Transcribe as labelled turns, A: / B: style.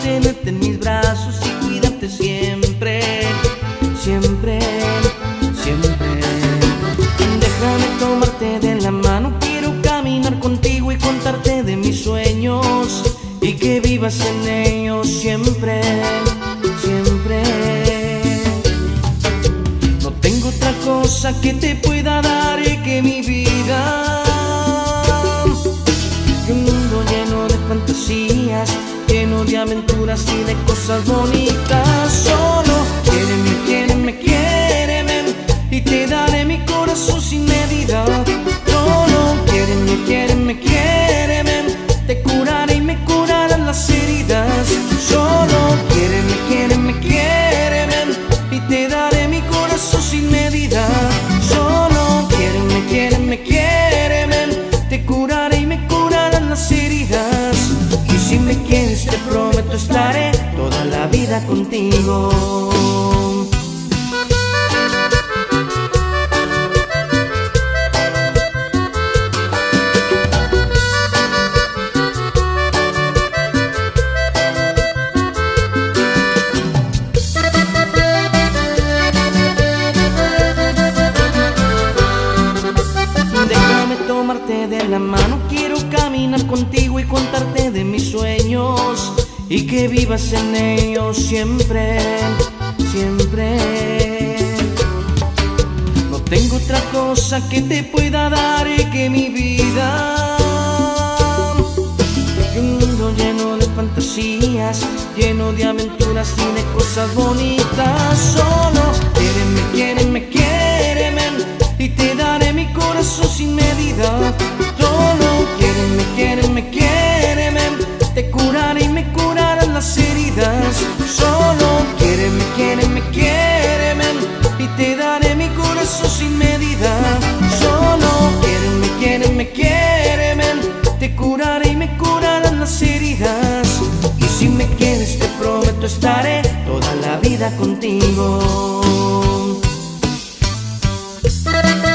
A: tenerte en mis brazos y cuidarte siempre, siempre, siempre. Déjame tomarte de la mano, quiero caminar contigo y contarte de mis sueños y que vivas en ellos siempre, siempre. No tengo otra cosa que te pueda dar que mi vida. Y un mundo lleno de fantasías, lleno de aventuras y de cosas bonitas. Solo quiéreme, quiéreme y te daré mi corazón sin medida. Solo quiéreme, quiéreme, te curaré y me curarán las heridas. Solo quiéreme, quiéreme y te daré mi corazón sin medida. Solo quiéreme, quiéreme, te curaré y me curarán las heridas. Y si me quieres te prometo estaré toda la vida contigo. Déjame tomarte de la mano, quiero caminar contigo y contarte de mis sueños y que vivas en ellos siempre, siempre. No tengo otra cosa que te pueda dar que mi vida. Y un mundo lleno de fantasías, lleno de aventuras y de cosas bonitas. Solo quiéreme, quiéreme y te daré mi corazón sin medida. Solo quiéreme, quiéreme, te curaré y me curarán las heridas. Solo quiéreme, quiéreme y te daré mi corazón sin medida. Solo quiéreme, quiéreme, te curaré y me curarán las heridas. Y si me quieres te prometo estaré toda la vida contigo.